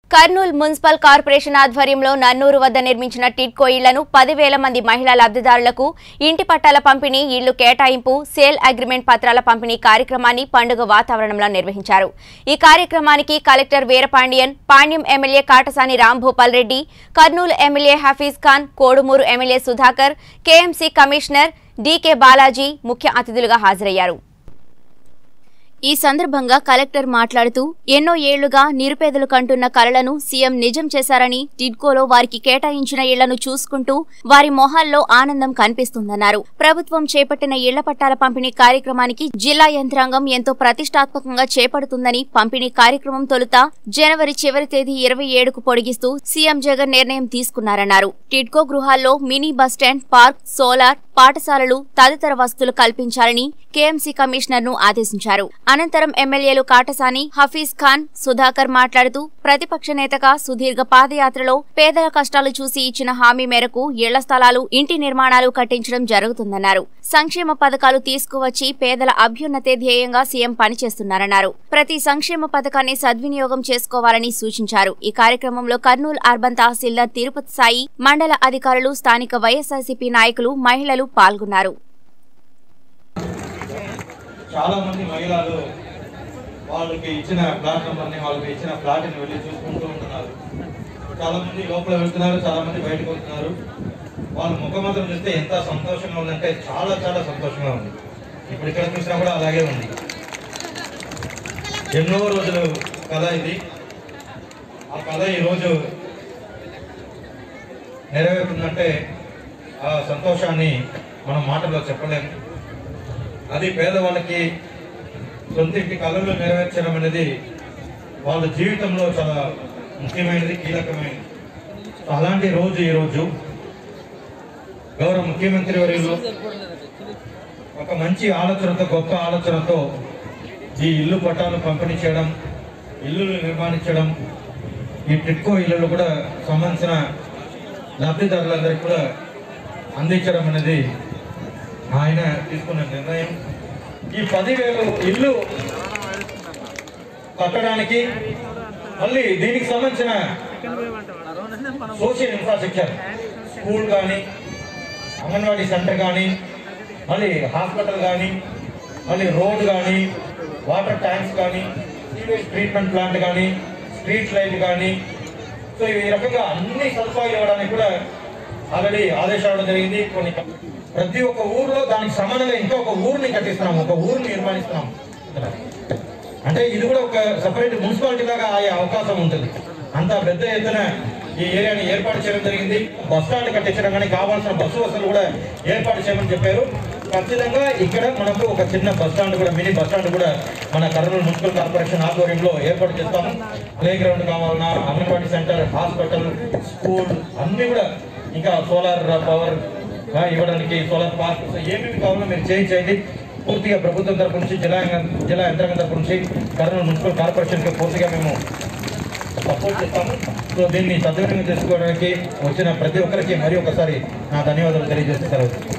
Kurnool municipal corporation ఆధ్వర్యంలో నన్నూరు వద్ద నిర్మించిన టిడ్కో ఇళ్లను 10,000 మంది మహిళా లబ్ధిదారులకు ఇంటి పట్టాల పంపిణీ, ఇళ్లు కేటాయింపు, సేల్ అగ్రిమెంట్ పత్రాల పంపిణీ కార్యక్రమాన్ని పండుగ వాతావరణంలో నిర్వహించారు. ఈ కార్యక్రమానికి collector Veerapandian, Panyam MLA Katasani Rambhupal Reddy, Kurnool MLA Hafeez Khan, Kodumur MLA Sudhakar, KMC commissioner DK Balaji ముఖ్య అతిథులుగా హాజరయ్యారు. ఈ సందర్భంగా కలెక్టర్ మాట్లాడుతూ ఎన్నో ఏళ్లుగా నిరుపేదలు కంటున్న కలలను సీఎం నిజం చేశారని, టిడ్కోలో వారికి కేటాయించిన ఇళ్లను చూసుకుంటూ వారి మొహాల్లో ఆనందం కనిపిస్తుందన్నారు. ప్రభుత్వం చేపట్టిన ఇళ్ల పట్టాల పంపిణీ కార్యక్రమానికి జిల్లా యంత్రాంగం ఎంతో ప్రతిష్టాత్మకంగా చేపడుతుందని, పంపిణీ కార్యక్రమం తొలుత జనవరి చివరి తేదీ 27కు పొడిగిస్తూ సీఎం జగన్ నిర్ణయం తీసుకున్నారన్నారు. టిడ్కో గృహాల్లో మినీ బస్టాండ్, పార్క్, సోలార్, పాఠశాలలు తదితర వసతులు కల్పించాలని కేఎంసీ కమిషనర్ ను ఆదేశించారు. అనంతరం ఎమ్మెల్యేలు కాటసాని, హఫీజ్ ఖాన్, సుధాకర్ మాట్లాడుతూ ప్రతిపక్ష నేతగా సుదీర్ఘ పాదయాత్రలో పేదల కష్టాలు చూసి ఇచ్చిన హామీ మేరకు ఇళ్ల స్థలాలు, ఇంటి నిర్మాణాలు కట్టించడం జరుగుతుందన్నారు. సంక్షేమ పథకాలు తీసుకువచ్చి పేదల అభ్యున్నతే ధ్యేయంగా సీఎం పనిచేస్తున్నారన్నారు. ప్రతి సంక్షేమ పథకాన్ని సద్వినియోగం చేసుకోవాలని సూచించారు. ఈ కార్యక్రమంలో కర్నూలు అర్బన్ తహసీల్దార్ తిరుపతి సాయి, మండల అధికారులు, స్థానిక వైఎస్ఆర్సీపీ నాయకులు, మహిళలు పాల్గొన్నారు. చాలా మంది మహిళలు వాళ్ళకి ఇచ్చిన ఫ్లాట్ నెంబర్ని, వాళ్ళకి ఇచ్చిన ఫ్లాట్ని వెళ్ళి చూసుకుంటూ ఉంటున్నారు. చాలా మంది లోపల వెళ్తున్నారు, చాలా మంది బయటకు వస్తున్నారు. వాళ్ళ ముఖమంత్రం చూస్తే ఎంత సంతోషంగా ఉందంటే చాలా చాలా సంతోషంగా ఉంది. ఇప్పుడు ఇక్కడ చూసినా కూడా అలాగే ఉంది. ఎన్నో రోజులు కథ ఇది. ఆ కథ ఈరోజు నెరవేరుతుందంటే ఆ సంతోషాన్ని మనం మాటల్లో చెప్పలేము. అది పేదవాళ్ళకి సొంతింటి కళలు నెరవేర్చడం అనేది వాళ్ళ జీవితంలో చాలా ముఖ్యమైనది, కీలకమైనది. అలాంటి రోజు ఈరోజు గౌరవ ముఖ్యమంత్రి వర్యులు ఒక మంచి ఆలోచనతో, గొప్ప ఆలోచనతో ఈ ఇల్లు పట్టాలు పంపిణీ చేయడం, ఇల్లులు నిర్మాణించడం, ఈ టిడ్కో ఇల్లులు కూడా సంబంధించిన లబ్ధిదారులందరికీ కూడా అందించడం అనేది ఆయన తీసుకున్న నిర్ణయం. ఈ 10,000 ఇల్లు కట్టడానికి మళ్ళీ దీనికి సంబంధించిన సోషల్ ఇన్ఫ్రాస్ట్రక్చర్, స్కూల్ కానీ, అంగన్వాడీ సెంటర్ కానీ, మళ్ళీ హాస్పిటల్ కానీ, మళ్ళీ రోడ్ కానీ, వాటర్ ట్యాంక్స్ కానీ, సీవేజ్ ట్రీట్మెంట్ ప్లాంట్ కానీ, స్ట్రీట్ లైట్ కానీ, సో ఈ రకంగా అన్ని సదుపాయాలు ఇవ్వడానికి కూడా ఆల్రెడీ ఆదేశాలు జరిగింది. కొన్ని ప్రతి ఒక్క ఊర్లో దానికి సమానంగా ఇంకొక ఊరిని కట్టిస్తున్నాము, ఒక ఊరిని నిర్మాణిస్తున్నాం. అంటే ఇది కూడా ఒక సపరేట్ మున్సిపాలిటీ లాగా అయ్యే అవకాశం ఉంటుంది. అంత పెద్ద ఎత్తున ఈ ఏరియాని ఏర్పాటు చేయడం జరిగింది. బస్ స్టాండ్ కట్టించడం కానీ, కావాల్సిన బస్సు వసతులు కూడా ఏర్పాటు చేయమని చెప్పారు. ఖచ్చితంగా ఇక్కడ మనకు ఒక చిన్న బస్ స్టాండ్ కూడా, మినీ బస్ స్టాండ్ కూడా మన కర్నూలు మున్సిపల్ కార్పొరేషన్ ఆధ్వర్యంలో ఏర్పాటు చేస్తాము. ప్లే గ్రౌండ్ కావాలన్నా, అంగన్వాడీ సెంటర్, హాస్పిటల్, స్కూల్ అన్ని కూడా, ఇంకా సోలార్ పవర్ ఇవ్వడానికి, సోలార్ పార్క్, ఏమేమి కావాలో మీరు చేయించండి. పూర్తిగా ప్రభుత్వం తరపు నుంచి, జిల్లా యంత్రాంగం తరపు నుంచి కర్నూలు మున్సిపల్ కార్పొరేషన్కి పూర్తిగా మేము సపోర్ట్ చేస్తాము. సో దీన్ని సద్వినియోగం చేసుకోవడానికి వచ్చిన ప్రతి ఒక్కరికి మరి ఒకసారి నా ధన్యవాదాలు తెలియజేస్తే